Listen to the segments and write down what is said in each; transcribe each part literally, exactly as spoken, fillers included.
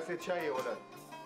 كاسة شاي يا ولد.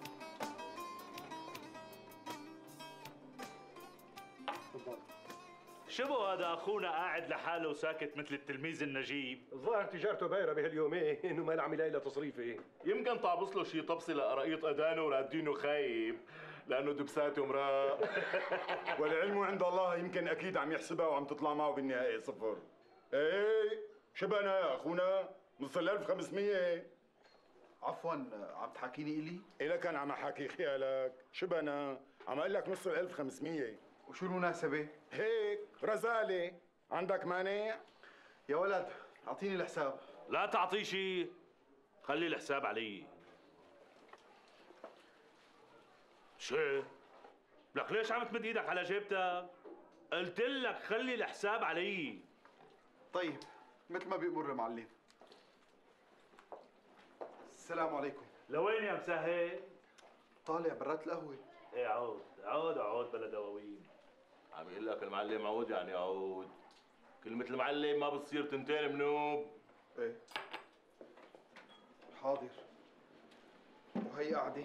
شبو هذا اخونا قاعد لحاله وساكت مثل التلميذ النجيب؟ الظاهر تجارته بايره بهاليومين انه ما عم يلاقي له تصريفه. يمكن طابص له شي طبسه لقرايط اذانه ورادينه خايب لانه دبساته مراق. والعلم عند الله، يمكن اكيد عم يحسبها وعم تطلع معه بالنهايه صفر. ايه شبنا يا اخونا، نص ال ألف وخمسمية. عفوا، عم تحاكيني الي؟ إلا كان عم احكي خيالك، شبنا عم اقول لك نص ال ألف وخمسمية. وشو المناسبة؟ هيك رزالة، عندك مانع؟ يا ولد اعطيني الحساب. لا تعطيه شيء، خلي الحساب علي. شو؟ لك ليش عم تمد ايدك على جيبتك؟ قلت لك خلي الحساب علي. طيب مثل ما بيأمر معلم. السلام عليكم. لوين يا مسهل؟ طالع برات القهوة. ايه عود عود عود بلا دواوين. عم يقول لك المعلم عود يعني عود. كلمة المعلم ما بتصير تنتين منوب. ايه حاضر. وهي قاعدة.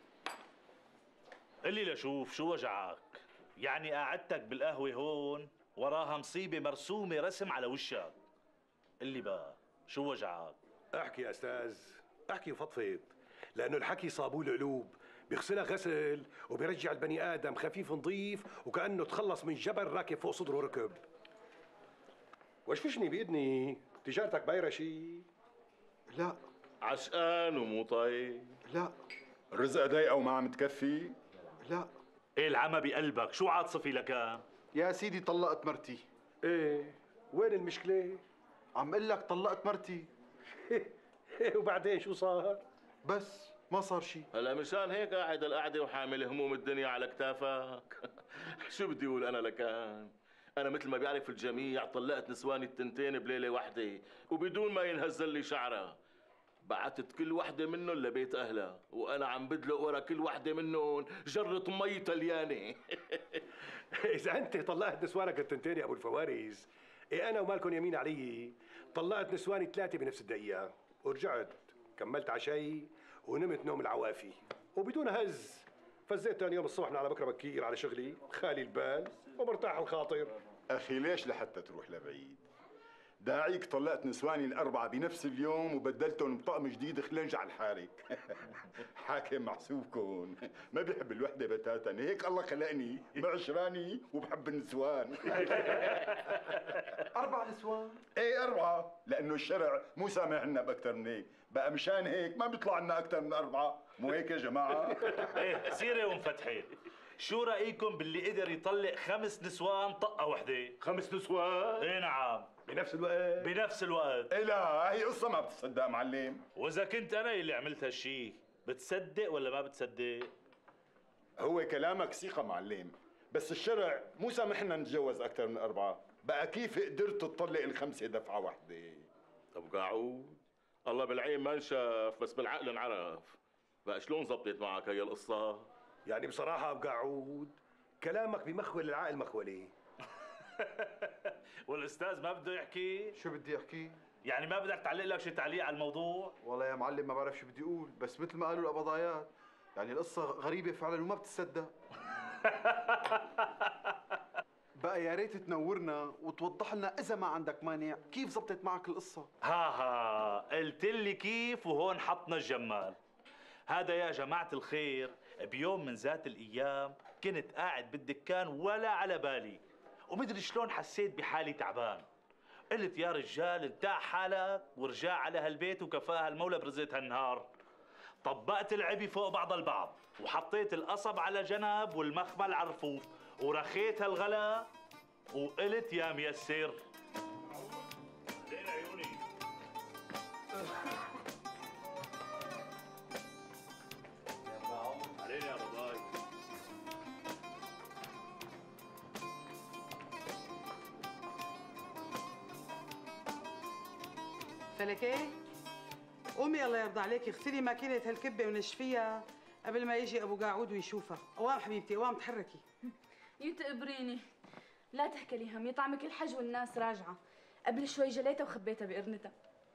قل لي لشوف شو وجعك؟ يعني قعدتك بالقهوة هون وراها مصيبة مرسومة رسم على وشك. قل لي بقى شو وجعك؟ احكي يا استاذ، احكي وفضفض، لانه الحكي صابون القلوب، بيغسلها غسل وبيرجع البني ادم خفيف نظيف وكانه تخلص من جبل راكب فوق صدره ركب. وشفشني باذني، تجارتك بايره شي؟ لا. عشقان ومو طايق؟ لا. الرزقة ضيقة وما عم تكفي؟ لا. ايه العمى بقلبك؟ شو عاطفي لكان؟ يا سيدي طلقت مرتي. ايه وين المشكله؟ عم قل لك طلقت مرتي. وبعدين شو صار؟ بس ما صار شيء. هلا مشان هيك قاعد القعده وحامل هموم الدنيا على كتافك. شو بدي اقول انا لكان؟ انا مثل ما بيعرف الجميع طلقت نسواني التنتين بليله واحده وبدون ما ينهزل لي شعرها. بعتت كل وحده منهم لبيت اهلها وانا عم بدلق ورا كل وحده منهم جره مي تليانه. اذا انت طلقت نسوانك التنتين يا ابو الفوارس، إيه انا ومالكم يمين علي طلقت نسواني ثلاثه بنفس الدقيقه ورجعت كملت عشاي ونمت نوم العوافي وبدون هز. فزيت ثاني يوم الصبح من على بكره بكير على شغلي خالي البال ومرتاح الخاطر. اخي ليش لحتى تروح لبعيد؟ داعيك طلقت نسواني الأربعة بنفس اليوم وبدلتهم بطقم جديد خلنج على الحارك. حاكم محسوبكم، ما بيحب الوحدة بتاتا، هيك الله خلقني بعشراني وبحب النسوان. أربع نسوان؟ ايه أربعة، لأنه الشرع مو سامحنا بأكثر من هيك، بقى مشان هيك ما بيطلع لنا أكثر من أربعة، مو هيك يا جماعة؟ ايه سيرة ومفتحين. شو رأيكم باللي قدر يطلق خمس نسوان طقة وحدة؟ خمس نسوان؟ ايه نعم. بنفس الوقت؟ بنفس الوقت. إيه لا، هي قصة ما بتصدق معلم. وإذا كنت أنا اللي عملت هالشي، بتصدق ولا ما بتصدق؟ هو كلامك ثقة معلم، بس الشرع مو سامحنا نتجوز أكثر من أربعة، بقى كيف قدرت تطلق الخمسة دفعة واحدة؟ طب قاعود الله بالعين ما انشاف بس بالعقل انعرف. بقى شلون زبطت معك هي القصة؟ يعني بصراحة أبو قعود كلامك بمخول العقل مخولي. والأستاذ ما بده يحكي؟ شو بدي أحكي؟ يعني ما بدك تعلق لك شي تعليق على الموضوع؟ والله يا معلم ما بعرف شو بدي أقول، بس مثل ما قالوا القبضايات يعني القصة غريبة فعلا وما بتصدق. بقى يا ريت تنورنا وتوضح لنا إذا ما عندك مانع كيف زبطت معك القصة. ها ها قلت لي كيف وهون حطنا الجمال. هذا يا جماعة الخير بيوم من ذات الأيام كنت قاعد بالدكان ولا على بالي ومدري شلون حسيت بحالي تعبان. قلت يا رجال ارتاح حالك ورجع على هالبيت وكفاها المولى برزقت هالنهار. طبقت العبي فوق بعض البعض وحطيت القصب على جنب والمخمل على الرفوف ورخيت هالغلا وقلت يا ميسر. لين عيوني. علينا يا رضاي. فلكي قومي الله يرضى عليكي اغسلي ماكينة هالكبة ونشفيها قبل ما يجي ابو قاعود ويشوفها. قوام حبيبتي قوام تحركي. يتقبريني. لا تحكي لي هم يطعمك الحج والناس راجعة. قبل شوي جليتها وخبيتها بقرنتها.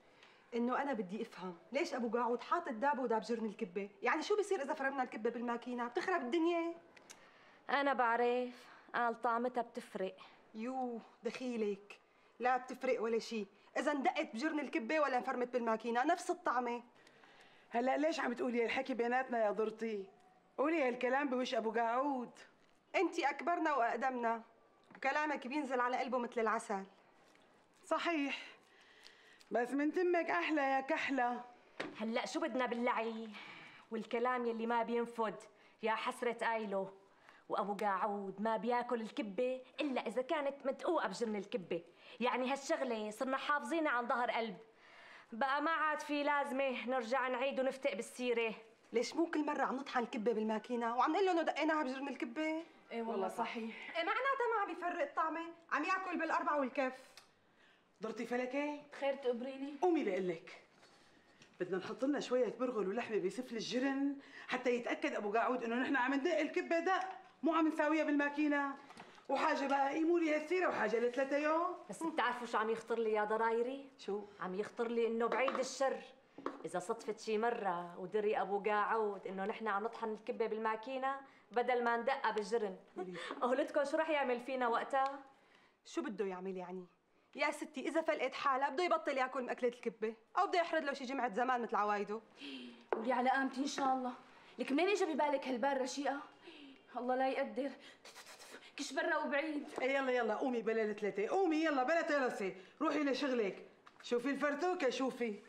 انه انا بدي افهم ليش ابو قاعود حاطط دابه وداب جرن الكبه؟ يعني شو بصير اذا فرمنا الكبه بالماكينه؟ بتخرب الدنيا. انا بعرف، قال طعمتها بتفرق. يو دخيلك، لا بتفرق ولا شيء، اذا اندقت بجرن الكبه ولا انفرمت بالماكينه نفس الطعمه. هلا ليش عم تقولي الحكي بيناتنا يا ضرتي؟ قولي هالكلام بوش ابو قاعود. انت اكبرنا واقدمنا وكلامك بينزل على قلبه مثل العسل. صحيح، بس من تمك احلى يا كحله. هلا شو بدنا باللعي والكلام يلي ما بينفد؟ يا حسرة قايله. وابو قاعود ما بياكل الكبه الا اذا كانت مدقوقه بجرن الكبه، يعني هالشغله صرنا حافظينها عن ظهر قلب. بقى ما عاد في لازمه نرجع نعيد ونفتق بالسيره. ليش مو كل مره عم نطحن الكبه بالماكينه وعم نقول له انه دقيناها بجرن الكبه؟ ايه والله صحيح. ايه معناتها ما عم يفرق الطعمه، عم ياكل بالاربعه والكف. ضرتي فلكي؟ خير تقبريني؟ قومي لقلك، بدنا نحط لنا شويه برغل ولحمه بسفل الجرن حتى يتاكد ابو قاعود انه نحن عم ندق الكبه دق، مو عم نساويها بالماكينه. وحاجه بقى قيموا لي هالسيره وحاجه لثلاثه يوم. بس بتعرفوا شو عم يخطر لي يا ضرايري؟ شو؟ عم يخطر لي انه بعيد الشر اذا صدفت شي مره ودري ابو قاعود انه نحن عم نطحن الكبه بالماكينه بدل ما ندقها بالجرن. قولتكم شو رح يعمل فينا وقتها؟ شو بده يعمل يعني؟ يا ستي اذا فلقت حالها بده يبطل ياكل مأكلة الكبه او بده يحرد له شي جمعه زمان مثل عوايده. قولي على قامتي ان شاء الله. لك منين اجى ببالك هالبال رشيقه؟ الله لا يقدر، كش برا وبعيد. ايه يلا يلا قومي بلا الثلاثه، قومي يلا بلا ترسي، روحي لشغلك. شوفي الفرتوكه شوفي.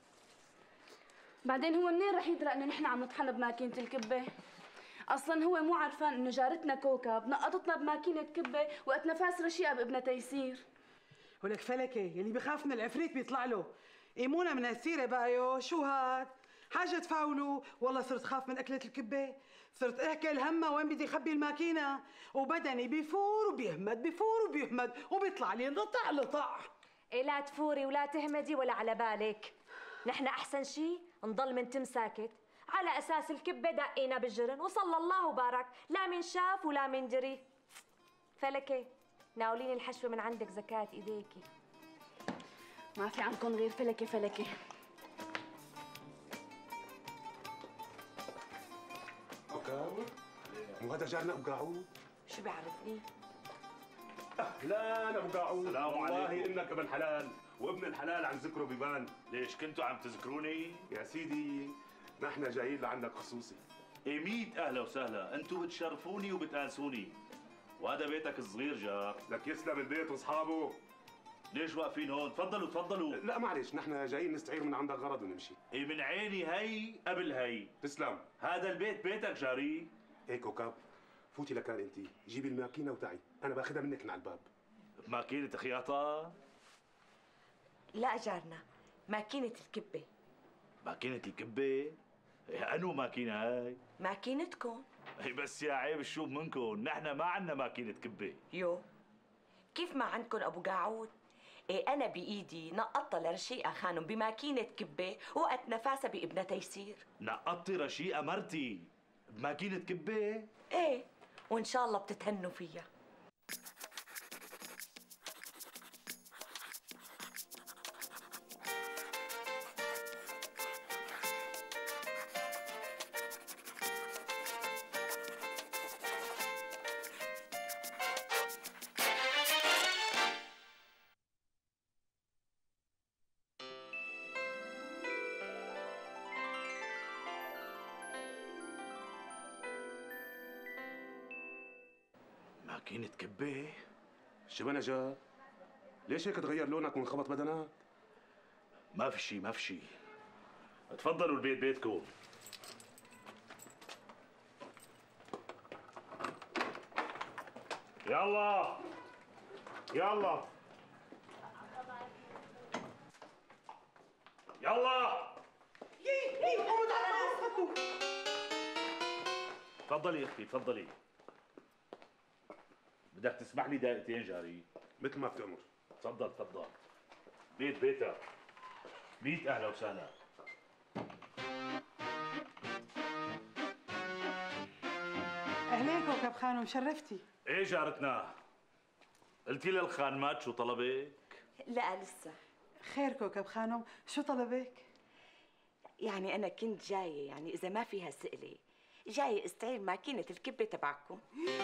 بعدين هو منين رح يدرى انه نحن عم نطحن بماكينه الكبه؟ اصلا هو مو عرفان انه جارتنا كوكب نقطتنا بماكينه كبه وقت نفاس رشيقه بابنها تيسير. ولك فلكي يلي بخاف من العفريت بيطلع له. ايمونا من هالسيره بقى يو شو هاد؟ حاجه تفاولوا، والله صرت خاف من اكله الكبه، صرت احكي الهمه وين بدي اخبي الماكينه، وبدني بيفور وبيهمد بيفور وبيهمد وبيطلع لي لطع لطع. إيه لا تفوري ولا تهمدي ولا على بالك، نحن احسن شي نضل منتم ساكت على اساس الكبه دقينا بالجرن وصلى الله وبارك، لا من شاف ولا من دري. فلكي ناوليني الحشوه من عندك زكاة ايديكي. ما في عندكم غير فلكه فلكه. أوكاو؟ مو هذا جارنا ابو قاعود؟ شو بيعرفني؟ اهلا ابو قاعود. السلام والله عليكم. انك ابن حلال، وابن الحلال عن ذكره ببان. ليش كنتوا عم تذكروني؟ يا سيدي نحن جايين لعندك خصوصي. ايه ميت اهلا وسهلا، انتوا بتشرفوني وبتانسوني، وهذا بيتك الصغير جار. لك يسلم البيت واصحابه. ليش واقفين هون؟ تفضلوا تفضلوا. لا معلش نحن جايين نستعير من عندك غرض ونمشي. ايه من عيني هي قبل هي. تسلم. هذا البيت بيتك جاري. هيك كوكب، فوتي لكان انت، جيبي الماكينه وتعي، انا باخذها منك من على الباب. ماكينة خياطة؟ لا جارنا، ماكينة الكبة. ماكينة الكبة؟ إيه أنو ماكينة هاي؟ ماكينتكم. إيه بس يا عيب الشوب منكم، نحن ما عنا ماكينة كبة. يو كيف ما عندكم أبو قاعود؟ إيه أنا بإيدي نقطها لرشيقة خانم بماكينة كبة وقت نفاسها بابنها تيسير. نقطي رشيقة مرتي بماكينة كبة؟ إيه وإن شاء الله بتتهنوا فيها. ماكينة كبة؟ شو بنا جار؟ ليش هيك تغير لونك وانخبط بدنك؟ ما في شي ما في شي. تفضلوا البيت بيتكم. يلا يلا يلا تفضلي اختي تفضلي. بدك تسمح لي دقيقتين جاري؟ مثل ما بتأمر. تفضل تفضل. بيت بيتك. بيت اهلا وسهلا. اهلين كوكب خانم، شرفتي. ايه جارتنا؟ قلتي للخانمات شو طلبك؟ لا لسه. خير كوكب خانم، شو طلبك؟ يعني أنا كنت جاية، يعني إذا ما فيها سئلة جاية استعير ماكينة الكبة تبعكم.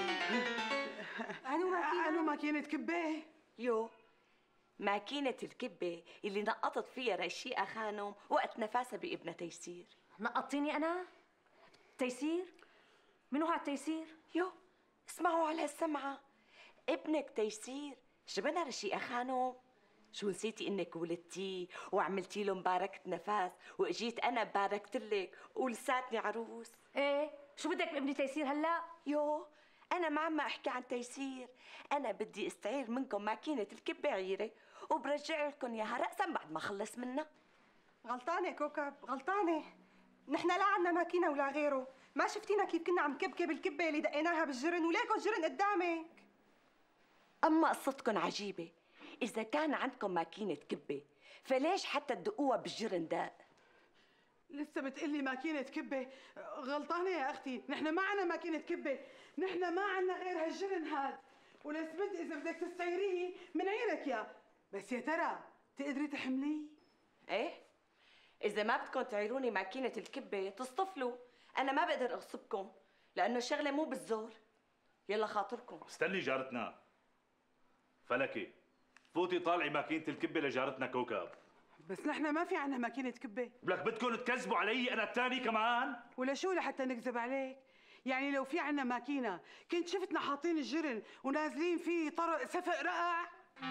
أنو ماكينة؟ أنو ماكينة كبة؟ يو ماكينة الكبة اللي نقطت فيها رشيقة خانم وقت نفاسها بابنة تيسير. نقطيني أنا؟ تيسير؟ منو هاد تيسير؟ يو اسمعوا على السمعة، ابنك تيسير شبنا رشيقة خانم. شو نسيتي انك ولدتيه وعملتي له مباركة نفاس واجيت انا باركتلك ولساتني عروس؟ ايه شو بدك بابني تيسير هلا؟ يو انا ما عم احكي عن تيسير، انا بدي استعير منكم ماكينة الكبة عيرة وبرجع لكم اياها رأسا بعد ما خلص منها. غلطانة كوكب، غلطانة. نحن لا عنا ماكينة ولا غيره، ما شفتينا كيف كنا عم كبكب الكبة اللي دقيناها بالجرن وليكو الجرن قدامك. اما قصتكم عجيبة، إذا كان عندكم ماكينة كبة فليش حتى تدقوها بالجرن داق؟ لسه بتقلي ماكينة كبة؟ غلطانة يا أختي، نحن ما عنا ماكينة كبة، نحن ما عنا غير هالجرن هاد، ولسبد إذا بدك تستعيريه من عيرك يا، بس يا ترى تقدري تحمليه؟ إيه؟ إذا ما بدكم تعيروني ماكينة الكبة تصطفلوا، أنا ما بقدر أغصبكم، لأنه الشغلة مو بالزور. يلا خاطركم. استني جارتنا فلكي، فوتي طالعي ماكينة الكبة لجارتنا كوكب. بس نحن ما في عنا ماكينة كبة. لك بدكم تكذبوا علي أنا الثاني كمان؟ ولا شو لحتى نكذب عليك؟ يعني لو في عنا ماكينة كنت شفتنا حاطين الجرن ونازلين فيه طرق سفق رقع؟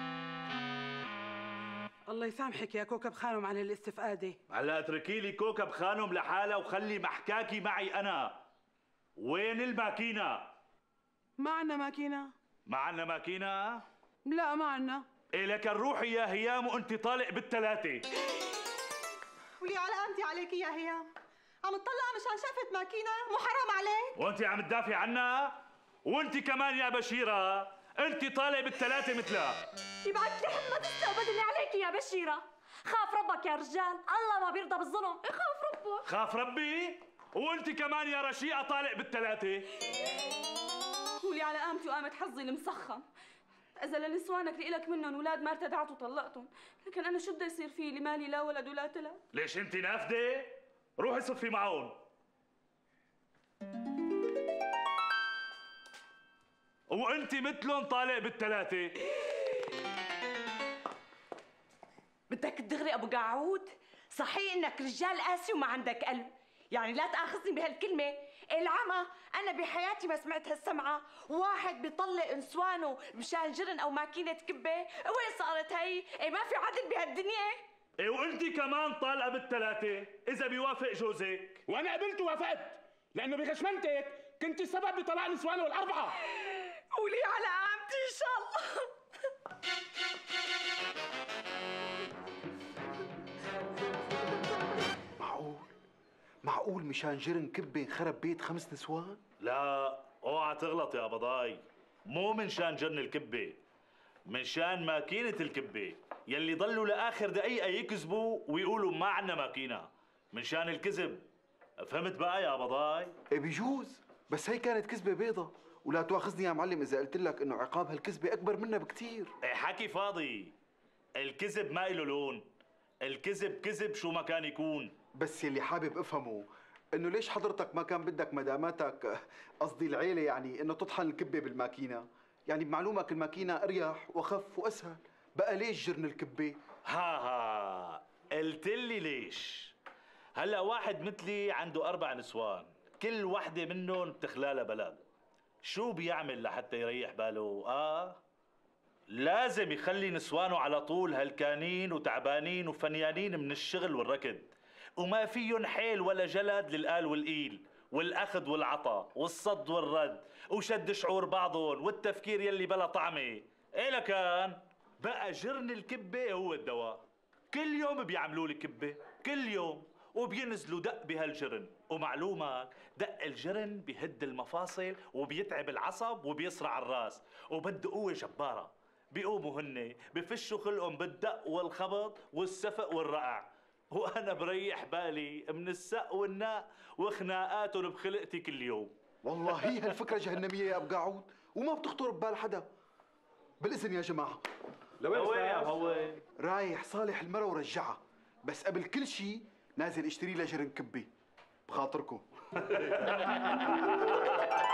الله يسامحك يا كوكب خانم على الاستفقادة. هلا اتركي لي كوكب خانم لحالها وخلي محكاكي معي أنا. وين الماكينة؟ ما عنا ماكينة. ما عنا ماكينة؟ لا ما عنا. إيه لك روحي يا هيام وأنت طالع بالثلاثة. ولي على قامتي عليك يا هيام، عم تطلع مشان شافت ماكينة، مو حرام عليك؟ وأنت عم تدافع عنها؟ وأنت كمان يا بشيرة، أنت طالع بالثلاثة مثلها. يبعد لي حمى تستقبضني عليك يا بشيرة. خاف ربك يا رجال، الله ما بيرضى بالظلم، خاف ربك. خاف ربي؟ وأنت كمان يا رشيقة طالع بالثلاثة. ولي على قامتي وقامت حظي المسخم. إذا لنسوانك اللي إلك منهم ولاد ما ارتدعت وطلقتهم، لكن أنا شو بده يصير فيه اللي مالي لا ولد ولا تلد؟ ليش أنت نافذة؟ روحي صفي معهم. وأنت مثلهم طالع بالثلاثة. بدك تدغري أبو قاعود؟ صحيح إنك رجال قاسي وما عندك قلب، يعني لا تأخذني بهالكلمة. العمى أنا بحياتي ما سمعت هالسمعة، واحد بيطلق نسوانه مشان جرن أو ماكينة كبة، وين صارت هي؟ إيه ما في عدل بهالدنيا؟ إيه وأنت كمان طالعة بالثلاثة، إذا بيوافق جوزك. وأنا قبلت ووافقت، لأنه بغشمنتك كنت السبب بطلاق نسوانه الأربعة. ولي على قامتي إن شاء الله. معقول؟ معقول مشان جرن كبة انخرب بيت خمس نسوان؟ لا اوعى تغلط يا بضاي، مو من شان جرن الكبة، من شان ماكينة الكبة يلي ضلوا لآخر دقيقة يكذبوا ويقولوا ما عنا ماكينة، من شان الكذب. فهمت بقى يا بضاي؟ ايه بيجوز، بس هي كانت كذبة بيضة، ولا تواخذني يا معلم إذا قلت لك إنه عقاب هالكذبة أكبر منها بكتير. ايه حكي فاضي، الكذب ما إله لون، الكذب كذب شو ما كان يكون. بس يلي حابب افهمه انه ليش حضرتك ما كان بدك مداماتك، قصدي العيله يعني، انه تطحن الكبه بالماكينه، يعني بمعلومك الماكينه اريح واخف واسهل، بقى ليش جرن الكبه؟ ها ها قلت لي ليش؟ هلا واحد مثلي عنده اربع نسوان، كل وحده منهم بتخلالها بلد، شو بيعمل لحتى يريح باله؟ اه لازم يخلي نسوانه على طول هلكانين وتعبانين وفنيانين من الشغل والركض، وما فيهم حيل ولا جلد للقال والقيل والاخذ والعطا والصد والرد وشد شعور بعضهم والتفكير يلي بلا طعمه. ايه لكان بقى جرن الكبه هو الدواء، كل يوم بيعملوا لي كبه، كل يوم، وبينزلوا دق بهالجرن، ومعلومك دق الجرن بيهد المفاصل وبيتعب العصب وبيصرع الراس وبده قوه جباره. بيقوموا هن بفشوا خلقهم بالدق والخبط والسفق والرقع، وانا بريح بالي من السق والناء وخناقاتهم بخلقتي كل يوم. والله هي هالفكره جهنميه يا ابو قاعود، وما بتخطر ببال حدا. بالاذن يا جماعه. لوين يا هو؟ رايح رايح صالح المرة ورجعها، بس قبل كل شيء نازل اشتري لها جرن كبة بخاطركم.